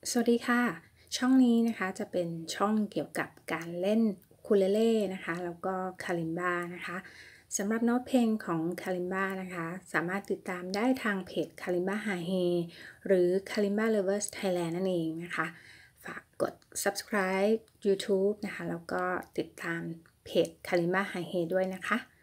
สวัสดีค่ะช่องนี้นะคะจะเป็นช่องเกี่ยวกับการเล่นอูคูเลเล่นะคะแล้วก็คาลิมบานะคะสำหรับโน้ตเพลงของคาลิมบานะคะสามารถติดตามได้ทางเพจคาลิมบาฮาเฮหรือ Kalimba Lovers Thailand นั่นเองนะคะฝากกด subscribe YouTube นะคะแล้วก็ติดตามเพจ Kalimba High Hey ด้วยนะคะ